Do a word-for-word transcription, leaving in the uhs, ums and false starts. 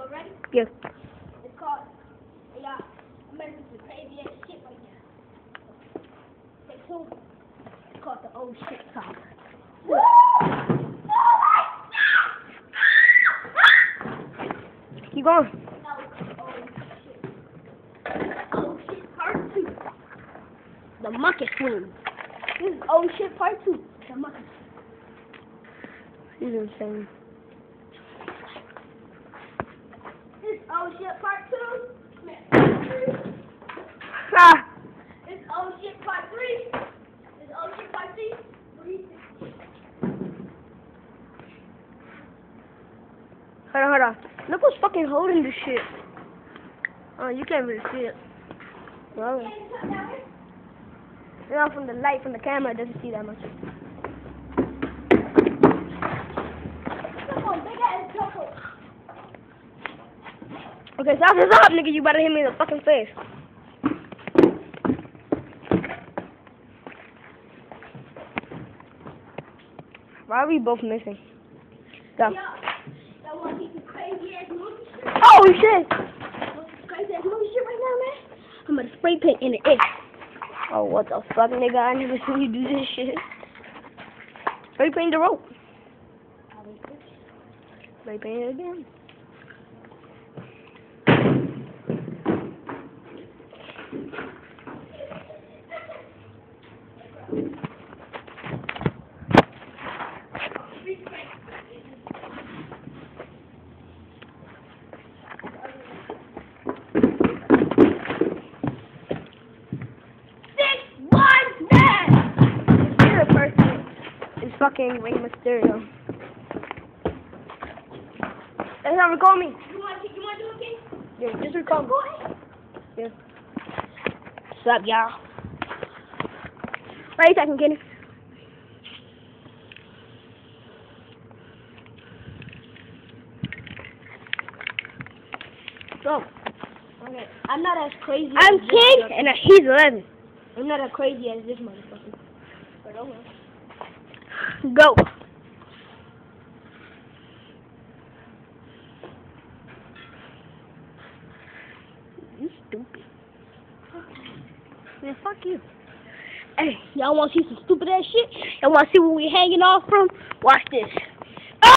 Y'all ready? Yeah. It's called, yeah, I'm making some crazy ass shit right now. Stay tuned. It's called the old shit talk. Woo! Keep going. That was the old shit. Old shit part two. The monkey swing. This is old shit part two. The monkey swing. He's insane. This old shit part two. Man. Ah! This old shit part three. This old shit part three. Three. Hold on, hold on. Look who's fucking holding this shit. Oh, you can't really see it. Well, you know, from the light, from the camera, it doesn't see that much. Come on, big ass choco. Okay, stop this up, nigga. You better hit me in the fucking face. Why are we both missing? Go. Yeah. That one piece of crazy ass movie shit. Oh shit! Crazy ass movie shit right now, man. I'm gonna spray paint in the air. Oh, what the fuck, nigga? I never seen you do this shit. Spray paint the rope. Spray paint it again. Fucking Rey Mysterio. That's not recall me. You want to, you want to do it again? Yeah, just recall me. Go ahead. Yeah. What's up, y'all? Wait a second, Kenny. So, Okay, I'm not as crazy I'm as this ten motherfucker. and he's eleven. I'm not as crazy as this motherfucker. But okay. Go. You stupid. Man, fuck you. Hey, y'all want to see some stupid ass shit? Y'all want to see where we hanging off from? Watch this.